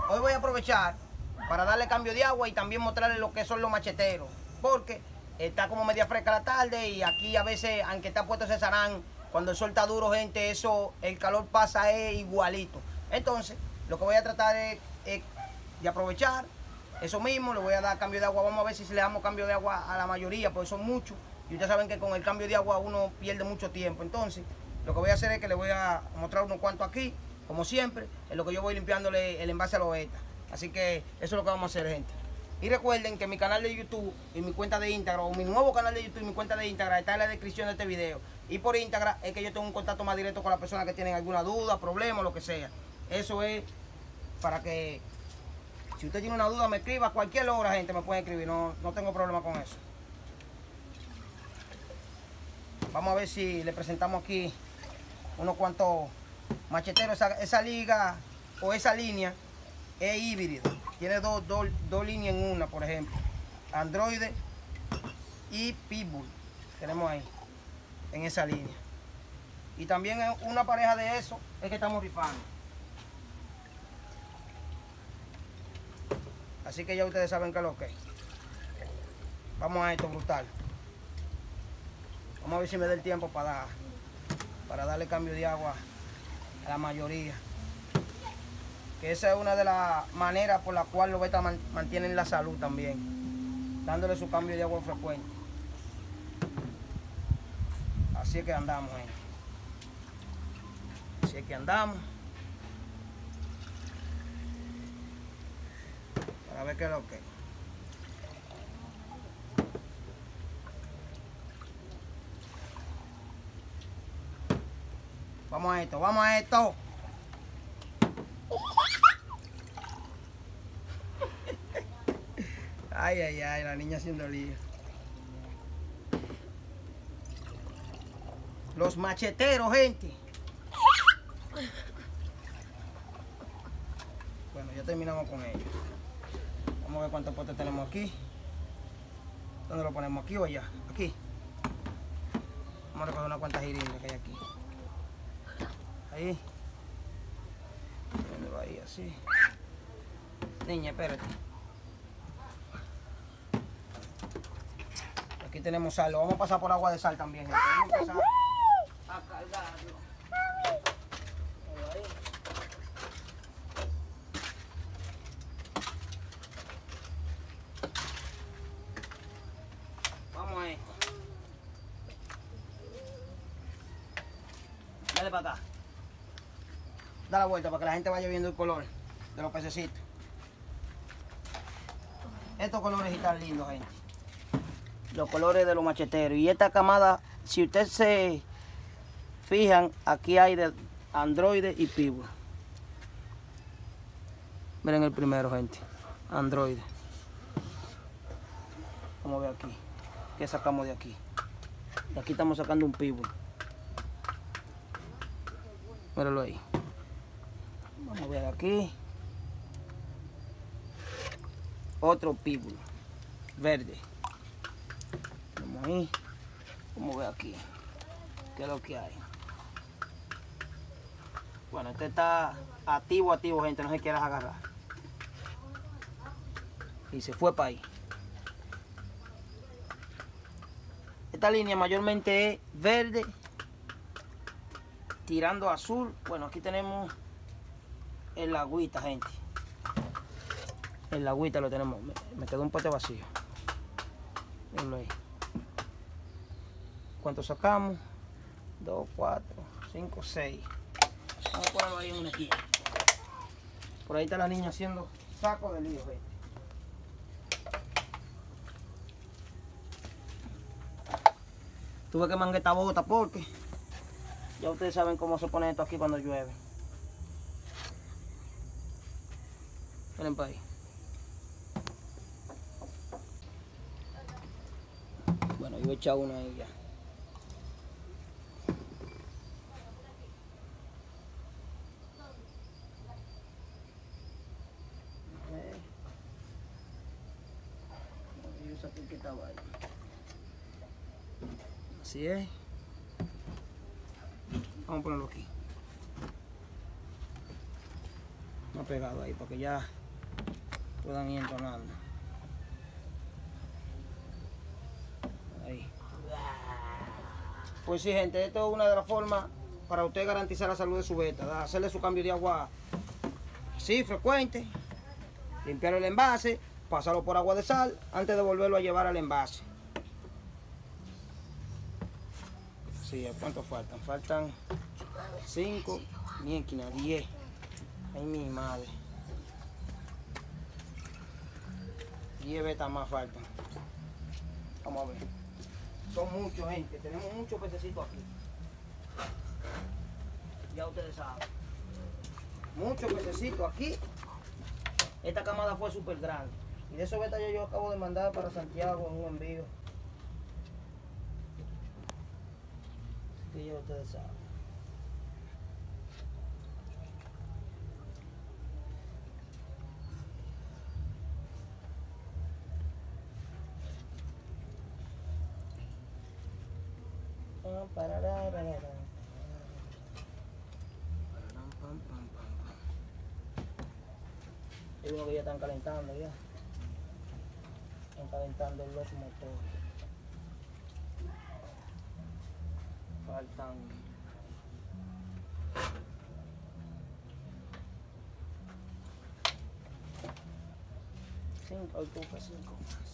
hoy voy a aprovechar para darle cambio de agua y también mostrarles lo que son los macheteros. Porque está como media fresca la tarde y aquí a veces, aunque está puesto ese sarán, cuando el sol está duro, gente, eso, el calor pasa igualito. Entonces, lo que voy a tratar es de aprovechar eso mismo, le voy a dar cambio de agua. Vamos a ver si le damos cambio de agua a la mayoría, porque son muchos. Y ustedes saben que con el cambio de agua uno pierde mucho tiempo. Entonces, lo que voy a hacer es que le voy a mostrar unos cuantos aquí, como siempre, en lo que yo voy limpiándole el envase a los betas. Así que eso es lo que vamos a hacer, gente. Y recuerden que mi canal de YouTube y mi cuenta de Instagram, o mi nuevo canal de YouTube y mi cuenta de Instagram, está en la descripción de este video. Y por Instagram es que yo tengo un contacto más directo con las personas que tienen alguna duda, problema, lo que sea. Eso es para que, si usted tiene una duda, me escriba a cualquier hora, gente, me puede escribir. No tengo problema con eso. Vamos a ver si le presentamos aquí unos cuantos macheteros. Esa liga o esa línea es híbrida. Tiene dos líneas en una, por ejemplo. Android y Pitbull. Tenemos ahí, en esa línea. Y también una pareja de eso es que estamos rifando. Así que ya ustedes saben qué es lo que es. Vamos a esto brutal. Vamos a ver si me da el tiempo para darle cambio de agua a la mayoría. Que esa es una de las maneras por la cual los betas mantienen la salud también, dándole su cambio de agua frecuente. Así es que andamos, gente. Así es que andamos. Para ver qué es lo que es. Vamos a esto, vamos a esto. Ay, ay, ay, la niña haciendo lío. Los macheteros, gente. Bueno, ya terminamos con ellos. Vamos a ver cuántos potes tenemos aquí. ¿Dónde lo ponemos? ¿Aquí o allá? Aquí. Vamos a recoger unas cuantas jeringas que hay aquí. Ahí. Ponelo ahí, así. Niña, espérate. Aquí tenemos sal. Lo vamos a pasar por agua de sal también, gente. Vamos a empezar a cargarlo. Ahí. Vamos a esto. Dale para acá. Da la vuelta para que la gente vaya viendo el color de los pececitos. Estos colores están lindos, gente. Los colores de los macheteros. Y esta camada, si ustedes se fijan, aquí hay de Android y Pitbull. Miren el primero, gente. Android. Vamos a ver aquí. ¿Qué sacamos de aquí? De aquí estamos sacando un Pitbull. Míralo ahí. Vamos a ver aquí. Otro Pitbull. Verde. Vamos ahí. Vamos a ver aquí. ¿Qué es lo que hay? Bueno, este está activo, gente. No se quiera agarrar. Y se fue para ahí. Esta línea mayormente es verde, tirando azul. Bueno, aquí tenemos el agüita, gente. El agüita lo tenemos. Me quedó un pote vacío. Mírenlo ahí. ¿Cuánto sacamos? 2, 4, 5, 6. Vamos a ponerlo ahí en una esquina. Por ahí está la niña haciendo saco de lío, gente. Tuve que manguear esta bota porque ya ustedes saben cómo se pone esto aquí cuando llueve. Miren para ahí. Bueno, yo voy a echar uno ahí ya. Yo saqué el que estaba ahí. Así es. Vamos a ponerlo aquí. más pegado ahí para que ya puedan ir entonando. Ahí. Pues sí, gente, esto es una de las formas para usted garantizar la salud de su beta, hacerle su cambio de agua así frecuente, limpiar el envase, pasarlo por agua de sal antes de volverlo a llevar al envase. Sí, ¿cuánto faltan? Faltan 5, 10. Ay, mi madre. 10 betas más faltan. Vamos a ver. Son muchos, gente. Tenemos muchos pececitos aquí. Ya ustedes saben. Muchos pececitos aquí. Esta camada fue súper grande. Y de esos betas yo acabo de mandar para Santiago en un envío. Que ya ustedes saben. Hay uno que ya están calentando ya. Están calentando los motores. Faltan 5, hoy tuve 5 más.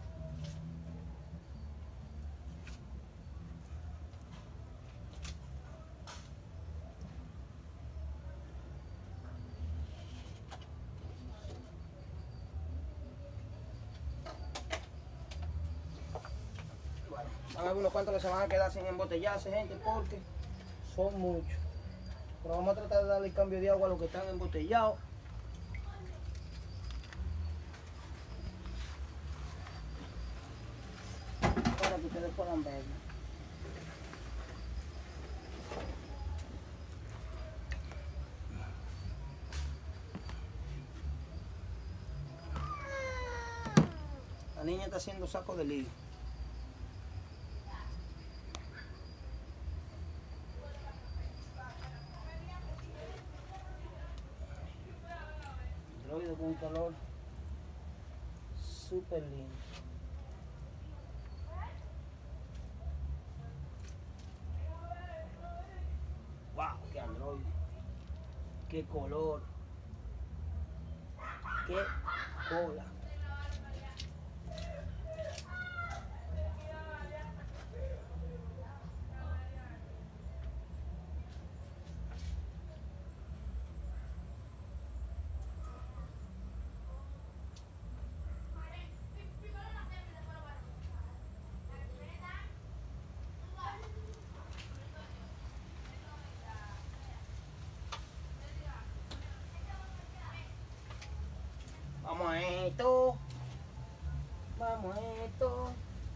Van a ver unos cuantos que se van a quedar sin embotellarse, gente, porque son muchos. Pero vamos a tratar de darle el cambio de agua a los que están embotellados. Para que ustedes puedan ver. La niña está haciendo saco de lío. Con un color súper lindo. Wow, qué androide, qué color, qué cola. Vamos a esto. Vamos a esto.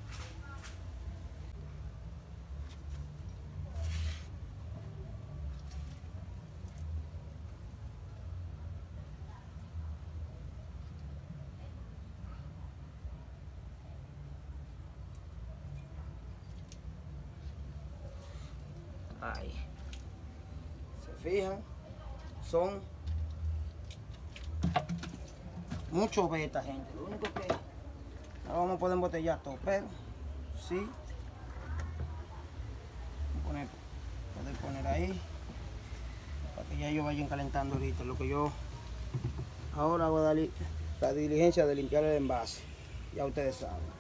Ahí. ¿Se fijan? Son muchos betas, gente. Lo único que no vamos a poder embotellar todo, pero sí poder poner ahí para que ya ellos vayan calentando ahorita. Lo que yo ahora hago la diligencia de limpiar el envase. Ya ustedes saben.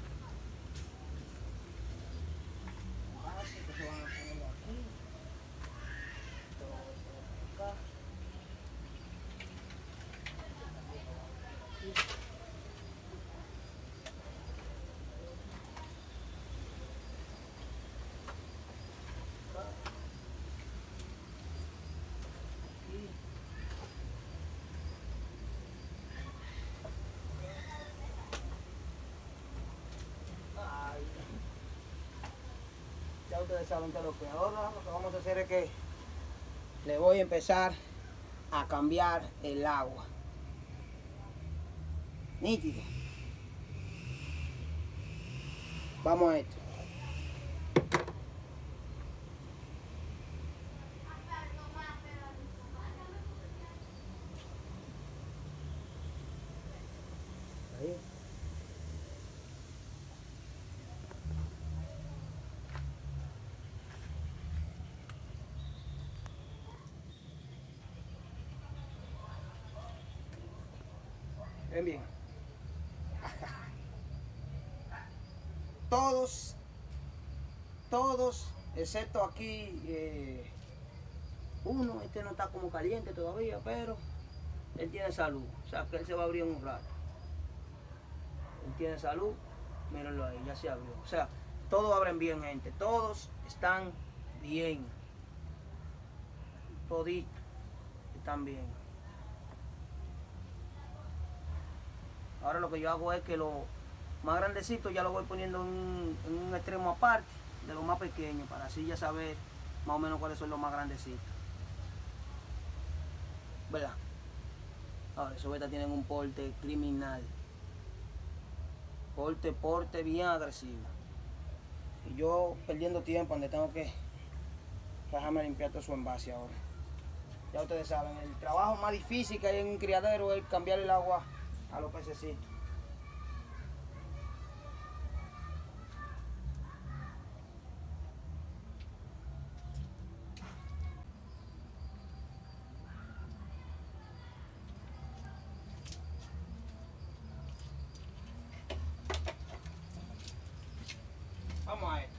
Ya ustedes saben que lo que ahora lo que vamos a hacer es que le voy a empezar a cambiar el agua. Nítido. Vamos a esto. Ahí. Ven bien. Todos, excepto aquí, uno, este no está como caliente todavía, pero él tiene salud. O sea, que él se va a abrir en un rato. Él tiene salud, mírenlo ahí, ya se abrió. O sea, todos abren bien, gente. Todos están bien. Toditos están bien. Ahora lo que yo hago es que los más grandecitos ya lo voy poniendo en un extremo aparte de los más pequeños, para así ya saber más o menos cuáles son los más grandecitos. ¿Verdad? Ahora, esos betas tienen un porte criminal. Porte bien agresivo. Y yo perdiendo tiempo donde tengo que dejarme limpiar todo su envase ahora. Ya ustedes saben, el trabajo más difícil que hay en un criadero es cambiar el agua a los pececitos. Vamos a esto.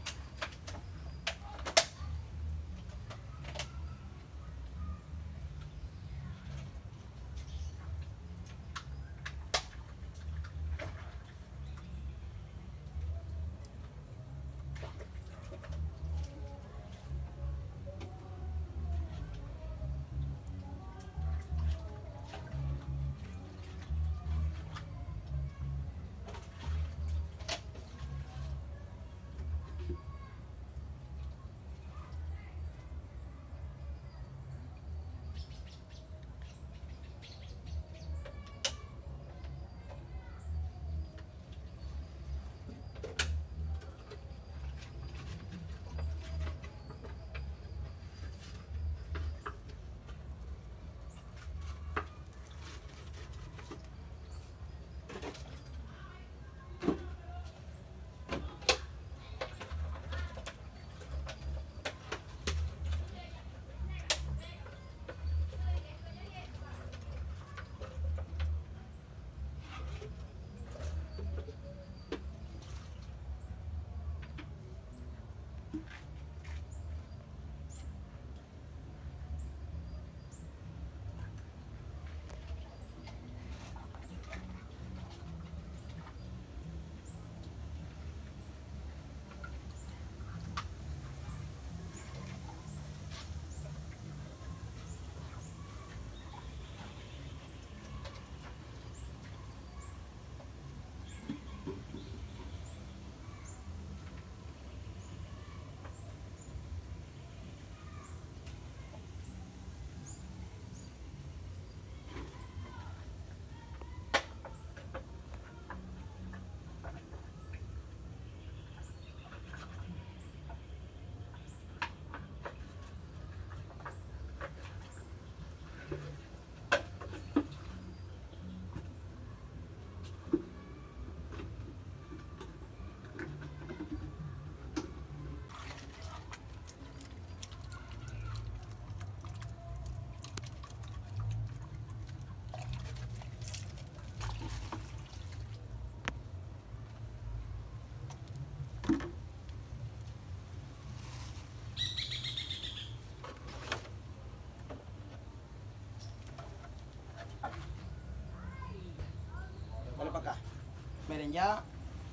Dale para acá. Miren, ya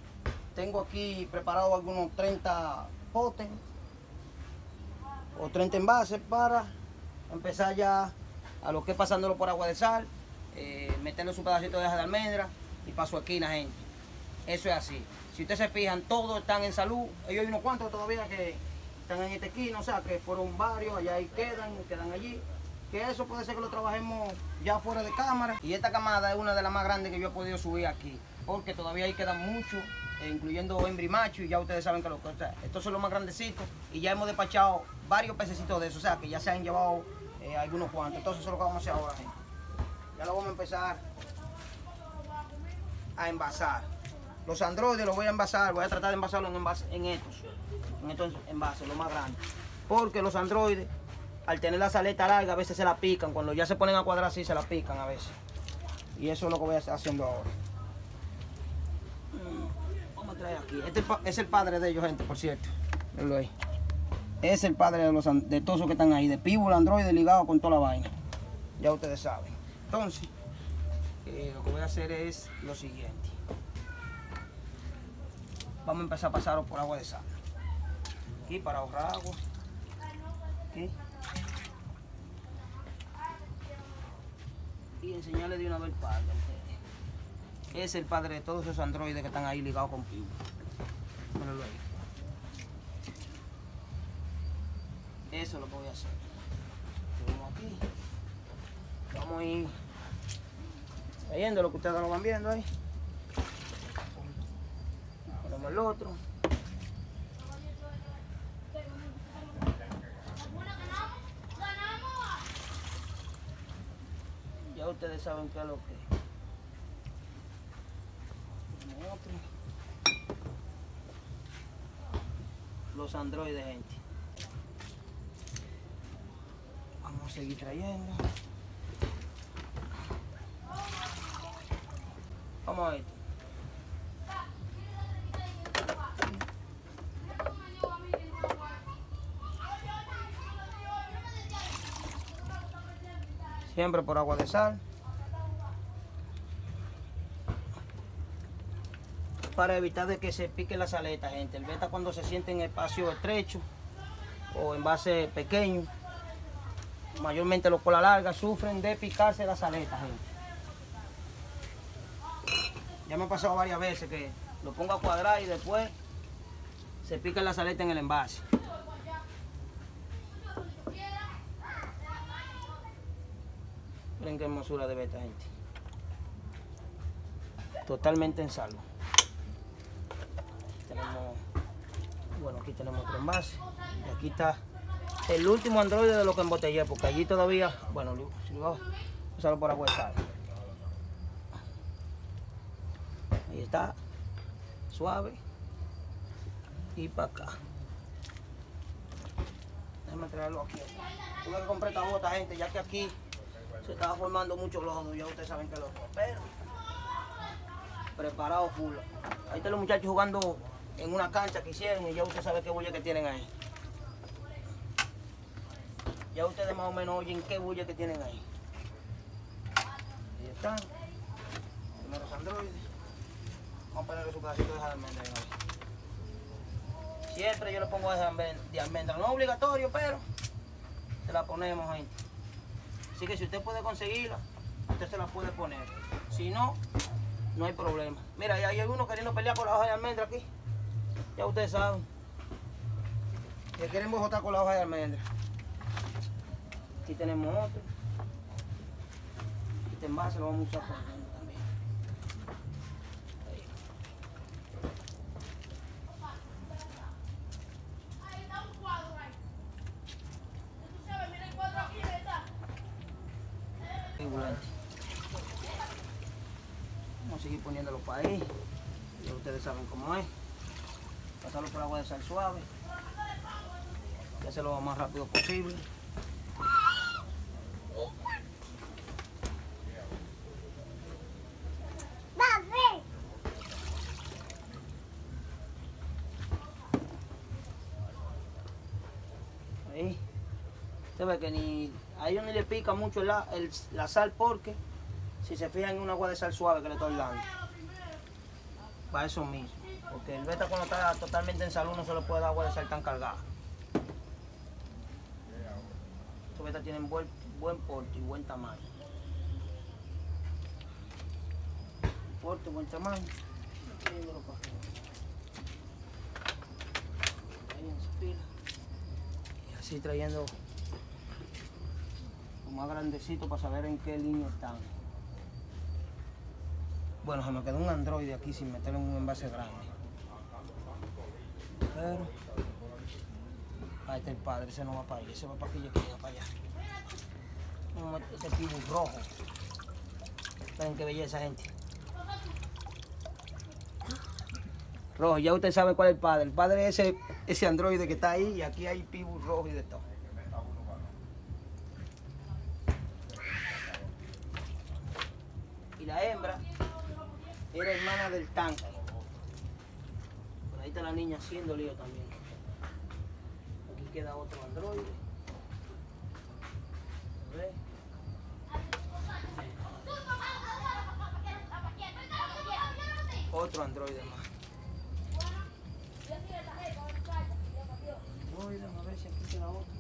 tengo aquí preparado algunos 30 potes o 30 envases para empezar ya a lo que es pasándolo por agua de sal, meterle su pedacito de hoja de almendra y para su esquina, gente. Eso es así. Si ustedes se fijan, todos están en salud. Ellos hay unos cuantos todavía que están en esta esquina, o sea, que fueron varios, allá ahí quedan allí. Que eso puede ser que lo trabajemos ya fuera de cámara. Y esta camada es una de las más grandes que yo he podido subir aquí, porque todavía ahí quedan muchos, incluyendo hembra y macho, y ya ustedes saben que estos son los más grandecitos, y ya hemos despachado varios pececitos de esos, o sea, que ya se han llevado algunos cuantos. Entonces eso es lo que vamos a hacer ahora, gente. Ya lo vamos a empezar a envasar. Los androides los voy a envasar, voy a tratar de envasarlos en estos envases, los más grandes. Porque los androides, al tener las aletas largas, a veces se la pican. Cuando ya se ponen a cuadrar así, se la pican a veces. Y eso es lo que voy a estar haciendo ahora. Vamos a traer aquí. Este es el padre de ellos, gente, por cierto. Venlo ahí. Es el padre de todos los que están ahí. De pívula, androide, ligado con toda la vaina. Ya ustedes saben. Entonces, lo que voy a hacer es lo siguiente. Vamos a empezar a pasarlo por agua de sal. Aquí para ahorrar agua. Aquí. Y enseñarles de una vez el padre a ustedes. Es el padre de todos esos androides que están ahí ligados con pívula. Mírenlo ahí. Eso es lo que voy a hacer. Vamos aquí. Vamos a ir viendo lo que ustedes lo van viendo ahí. Ponemos el otro. Ya ustedes saben qué es lo que es. Ponemos otro. Los androides, gente. Vamos a seguir trayendo. Vamos a ver. Siempre por agua de sal. Para evitar de que se pique las aletas, gente. El beta, cuando se siente en espacio estrecho o en base pequeño, mayormente los cola larga, sufren de picarse las aletas, gente. Ya me ha pasado varias veces que lo pongo a cuadrar y después se pican las aletas en el envase. Miren qué hermosura de beta, gente. Totalmente en salvo. Bueno, aquí tenemos otro envase. Y aquí está el último androide de lo que embotellé, porque allí todavía, bueno, si lo voy a usarlo por agua de sal. Ahí está, suave. Y para acá. Déjame traerlo aquí. Tuve que comprar esta bota, gente, ya que aquí se estaba formando mucho lodo. Ya ustedes saben que lo que, pero preparado full. Ahí están los muchachos jugando en una cancha que hicieron y ya usted sabe qué bulla que tienen ahí. Ya ustedes más o menos oyen qué bulla que tienen ahí. Ahí están. Primeros androides. Vamos a ponerle su pedacito de almendra. Siempre yo le pongo de almendra. No es obligatorio, pero se la ponemos, gente. Así que si usted puede conseguirla, usted se la puede poner. Si no, no hay problema. Mira, ahí hay uno queriendo pelear con la hoja de almendra aquí. Ya ustedes saben. Que quieren bojotar con la hoja de almendra. Aquí tenemos otro. Este envase lo vamos a usar con almendra también. Ahí está un cuadro ahí. Tú sabes, mira el cuadro aquí, ¿verdad? Vamos a seguir poniéndolo para ahí. Ya ustedes saben cómo es. Pasarlo por agua de sal suave. Y hacerlo lo más rápido posible. Ahí. Usted ve que a ellos ni le pica mucho la sal, porque si se fijan en un agua de sal suave que le estoy dando. Para eso mismo. Porque el beta, cuando está totalmente en salud, no se le puede dar agua de sal tan cargada. Estos betas tienen buen porte y buen tamaño. Porte, buen tamaño. Ahí en su fila. Y así trayendo lo más grandecito para saber en qué línea están. Bueno, se me quedó un androide aquí sin meterlo en un envase grande. Pero ahí está el padre, ese no va para allá, ese va para aquí y aquí va para allá. Este pibu rojo. Miren qué belleza, gente. rojo. Ya usted sabe cuál es el padre. El padre es ese androide que está ahí y aquí hay pibus rojos y de todo. Y la hembra era hermana del tanque. Por ahí está la niña haciendo lío también. Aquí queda otro androide. ¿Ves? Otro androide más. A ver si aquí queda otro.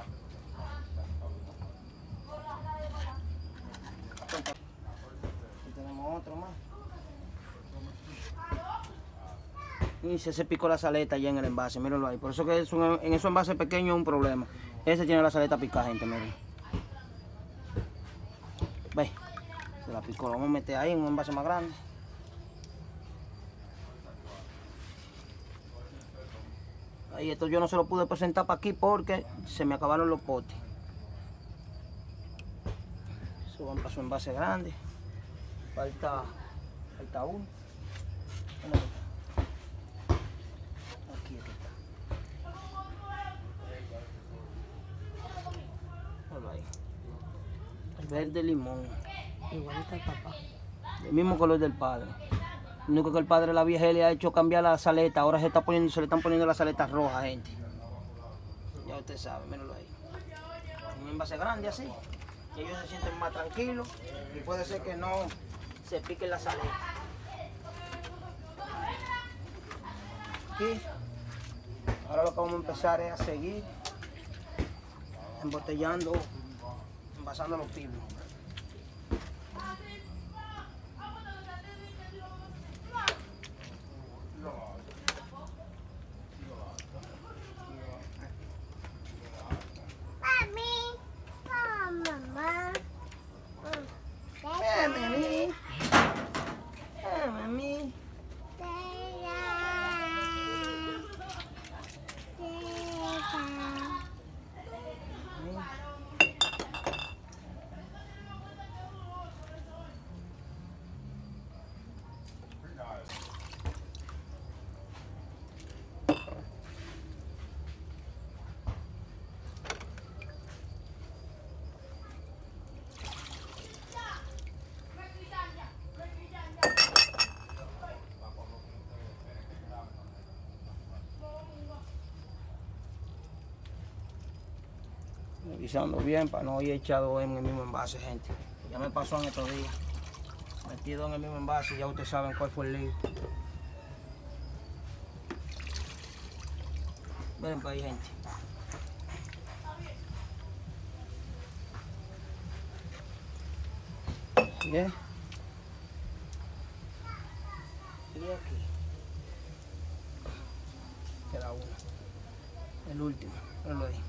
Aquí tenemos otro más. Y se picó la saleta allá en el envase, mírenlo ahí. Por eso que en esos envases pequeños es un problema. Ese tiene la saleta picada, gente, miren. Ve, se la picó. Lo vamos a meter ahí en un envase más grande. Ahí, esto yo no se lo pude presentar para aquí porque se me acabaron los potes. Eso va para su envase grande. Falta uno. Aquí está. Ahí. El verde limón. Igualito al papá. El mismo color del padre. Lo único que el padre de la vieja le ha hecho cambiar la saleta. Ahora se le están poniendo las saletas rojas, gente. Ya usted sabe, mírenlo ahí. Un envase grande así. Y ellos se sienten más tranquilos. Y puede ser que no se piquen la saleta. Aquí. Ahora lo que vamos a empezar es a seguir embotellando, envasando los pibos. Revisando bien para no ir echado en el mismo envase, gente. Ya me pasó en estos días. Metido en el mismo envase, ya ustedes saben cuál fue el lío. Miren para ahí, gente. Bien. Y aquí. Queda uno. El último. Mírenlo ahí.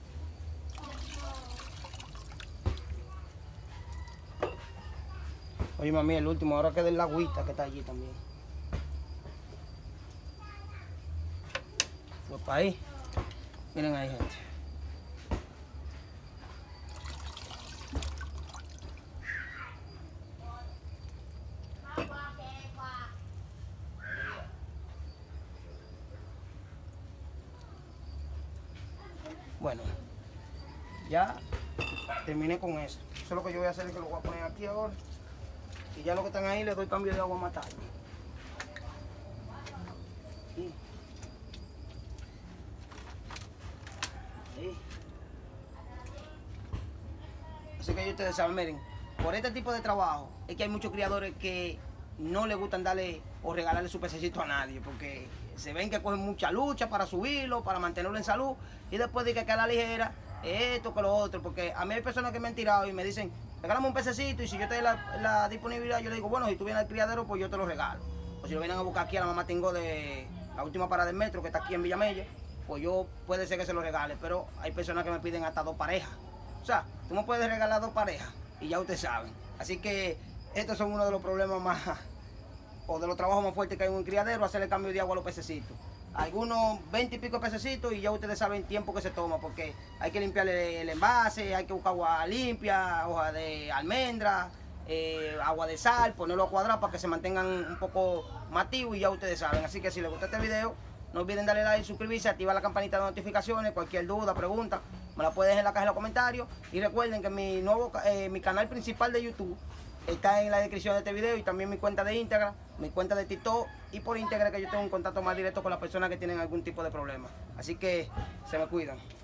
Oye, mami, el último, ahora queda el agüita que está allí también. Fue para ahí. Miren ahí, gente. Bueno, ya terminé con esto. Eso es lo que yo voy a hacer, es que lo voy a poner aquí ahora. Y ya lo que están ahí les doy cambio de agua a matar. Sí. Sí. Así que ustedes saben, miren, por este tipo de trabajo es que hay muchos criadores que no les gustan darle o regalarle su pececito a nadie, porque se ven que cogen mucha lucha para subirlo, para mantenerlo en salud, y después de que a la ligera, esto que lo otro, porque a mí hay personas que me han tirado y me dicen, regálame un pececito, y si yo te doy la disponibilidad, yo le digo, bueno, si tú vienes al criadero, pues yo te lo regalo. O si lo vienen a buscar aquí a la mamá Tengo de la última parada del metro, que está aquí en Villamella, pues yo puede ser que se lo regale, pero hay personas que me piden hasta 2 parejas. O sea, tú me puedes regalar 2 parejas, y ya ustedes saben. Así que estos son uno de los problemas más, o de los trabajos más fuertes que hay en un criadero, hacerle cambio de agua a los pececitos. Algunos 20 y pico pececitos y ya ustedes saben el tiempo que se toma, porque hay que limpiarle el envase, hay que buscar agua limpia, hoja de almendra, agua de sal, ponerlo a cuadrar para que se mantengan un poco más activos y ya ustedes saben. Así que si les gustó este video, no olviden darle like, suscribirse, activar la campanita de notificaciones. Cualquier duda, pregunta, me la pueden dejar en la caja de los comentarios. Y recuerden que mi canal principal de YouTube está en la descripción de este video, y también mi cuenta de Instagram, mi cuenta de TikTok, y por Instagram que yo tengo un contacto más directo con las personas que tienen algún tipo de problema. Así que se me cuidan.